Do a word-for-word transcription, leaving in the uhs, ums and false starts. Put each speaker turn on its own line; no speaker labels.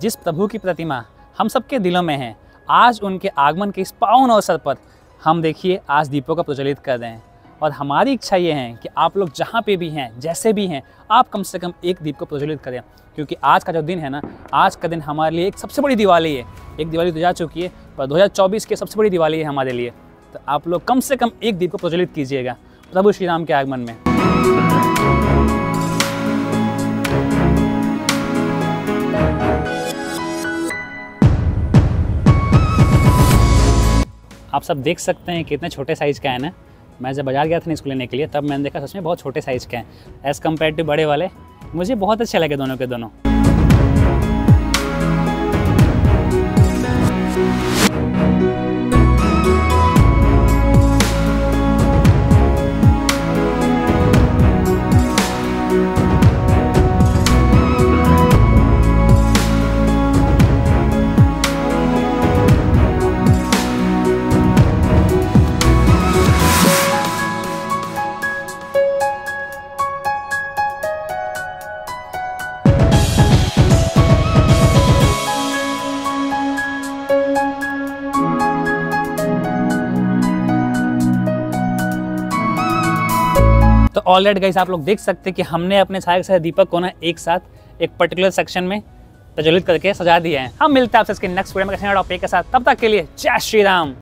जिस प्रभु की प्रतिमा हम सबके दिलों में है, आज उनके आगमन के इस पावन अवसर पर हम देखिए आज दीपों का प्रज्वलित कर रहे हैं। और हमारी इच्छा ये है कि आप लोग जहाँ पे भी हैं, जैसे भी हैं, आप कम से कम एक दीप को प्रज्वलित करें, क्योंकि आज का जो दिन है ना, आज का दिन हमारे लिए एक सबसे बड़ी दिवाली है। एक दिवाली तो जा चुकी है, पर दो हज़ार चौबीस की सबसे बड़ी दिवाली है हमारे लिए। तो आप लोग कम से कम एक दीप को प्रज्वलित कीजिएगा प्रभु श्री राम के आगमन में। आप सब देख सकते हैं कितने छोटे साइज़ का है ना। मैं जब बाजार गया था ना इसको लेने के लिए, तब मैंने देखा सच में बहुत छोटे साइज़ के हैं एज़ कम्पेयर टू बड़े वाले। मुझे बहुत अच्छे लगे दोनों के दोनों। तो ऑलराइट गाइस, आप लोग देख सकते हैं कि हमने अपने सारे सारे दीपक को ना एक साथ एक पर्टिकुलर सेक्शन में प्रज्वलित करके सजा दिया है। हम मिलते हैं आपसे इसके नेक्स्ट वीडियो में किसी नए टॉपिक के साथ। तब तक के लिए जय श्री राम।